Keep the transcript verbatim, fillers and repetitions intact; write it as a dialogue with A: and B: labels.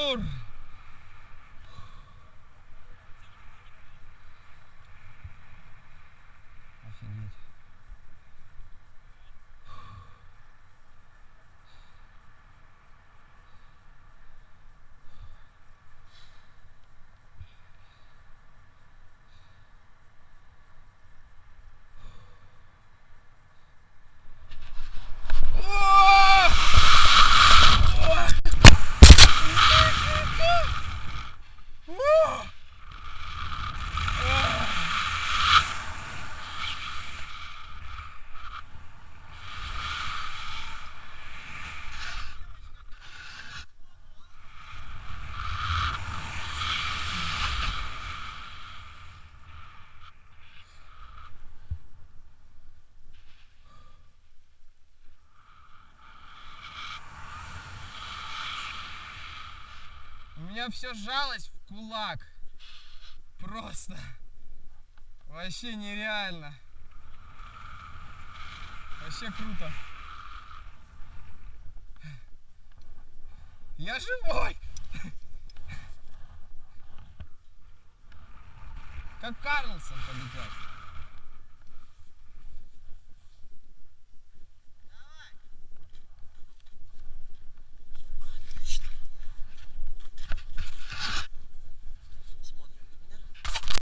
A: Ур! Офигеть. У меня все сжалось в кулак. Просто. Вообще нереально. Вообще круто. Я живой! Как Карлсон побежал.